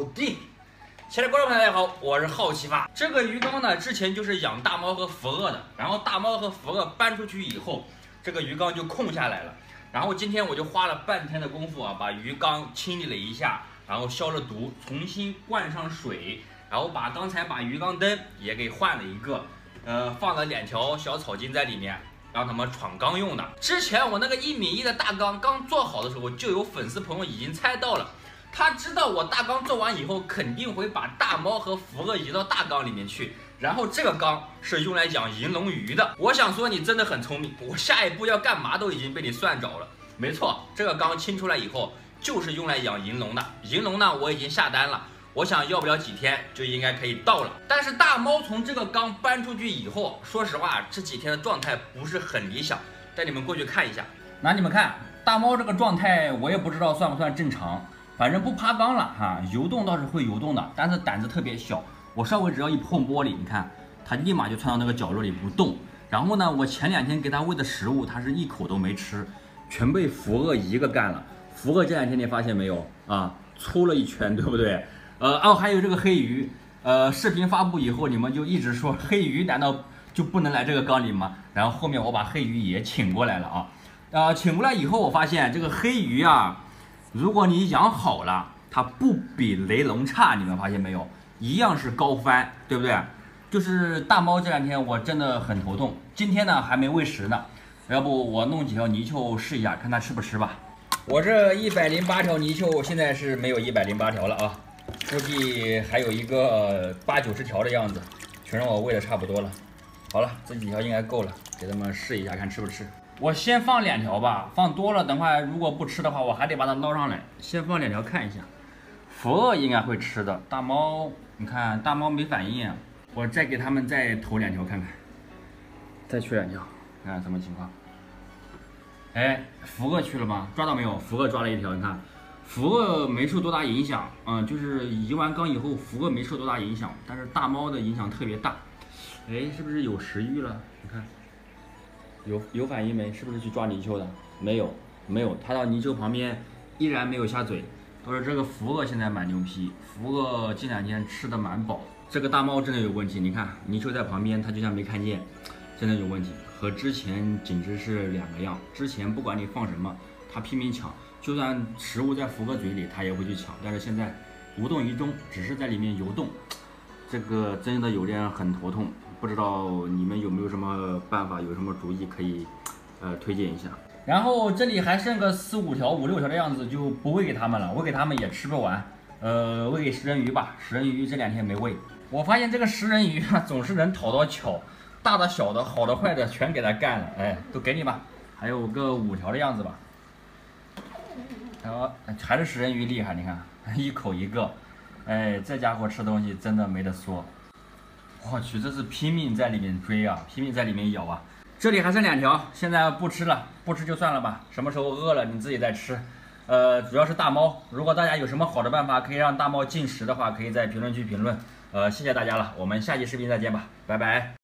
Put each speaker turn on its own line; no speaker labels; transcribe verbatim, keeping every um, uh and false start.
搞定。亲爱的观众朋友，大家好，我是好奇发。这个鱼缸呢，之前就是养大猫和福鳄的，然后大猫和福鳄搬出去以后，这个鱼缸就空下来了。然后今天我就花了半天的功夫啊，把鱼缸清理了一下，然后消了毒，重新灌上水，然后把刚才把鱼缸灯也给换了一个，呃，放了两条小草巾在里面，让他们闯缸用的。之前我那个一米一的大缸刚做好的时候，就有粉丝朋友已经猜到了。他知道我大缸做完以后肯定会把大猫和福鳄移到大缸里面去，然后这个缸是用来养银龙鱼的。我想说你真的很聪明，我下一步要干嘛都已经被你算着了。没错，这个缸清出来以后就是用来养银龙的。银龙呢我已经下单了，我想要不了几天就应该可以到了。但是大猫从这个缸搬出去以后，说实话这几天的状态不是很理想，带你们过去看一下。那你们看大猫这个状态，我也不知道算不算正常。反正不爬缸了哈，游动倒是会游动的，但是胆子特别小。我稍微只要一碰玻璃，你看它立马就窜到那个角落里不动。然后呢，我前两天给它喂的食物，它是一口都没吃，全被福鳄一个干了。福鳄这两天你发现没有啊？粗了一圈，对不对？呃，哦，还有这个黑鱼，呃，视频发布以后，你们就一直说黑鱼难道就不能来这个缸里吗？然后后面我把黑鱼也请过来了啊，呃，请过来以后，我发现这个黑鱼啊。如果你养好了，它不比雷龙差，你们发现没有？一样是高翻，对不对？就是大猫这两天我真的很头痛，今天呢还没喂食呢，要不我弄几条泥鳅试一下，看它吃不吃吧。我这一百零八条泥鳅现在是没有一百零八条了啊，估计还有一个八九十条的样子，全让我喂的差不多了。好了，这几条应该够了，给它们试一下看吃不吃。我先放两条吧，放多了等会如果不吃的话，我还得把它捞上来。先放两条看一下，福鳄应该会吃的。大猫，你看大猫没反应，我再给他们再投两条看看，再去两条，看看什么情况。哎，福鳄去了吗？抓到没有？福鳄抓了一条，你看，福鳄没受多大影响，嗯，就是移完缸以后，福鳄没受多大影响，但是大猫的影响特别大。哎，是不是有食欲了？你看。有有反应没？是不是去抓泥鳅的？没有，没有。它到泥鳅旁边依然没有下嘴。都是这个福鳄现在蛮牛批，福鳄这两天吃的蛮饱。这个大猫真的有问题，你看泥鳅在旁边，它就像没看见，真的有问题。和之前简直是两个样。之前不管你放什么，它拼命抢，就算食物在福鳄嘴里，它也会去抢。但是现在无动于衷，只是在里面游动，这个真的有点很头痛。不知道你们有没有什么办法，有什么主意可以，呃，推荐一下。然后这里还剩个四五条、五六条的样子，就不喂给他们了，喂给他们也吃不完。呃，喂给食人鱼吧，食人鱼这两天没喂。我发现这个食人鱼啊，总是能讨到巧，大的、小的、好的、坏的全给它干了。哎，都给你吧，还有个五条的样子吧。然后还是食人鱼厉害，你看一口一个，哎，这家伙吃东西真的没得说。我去，这是拼命在里面追啊，拼命在里面咬啊！这里还剩两条，现在不吃了，不吃就算了吧。什么时候饿了你自己再吃。呃，主要是大猫，如果大家有什么好的办法可以让大猫进食的话，可以在评论区评论。呃，谢谢大家了，我们下期视频再见吧，拜拜。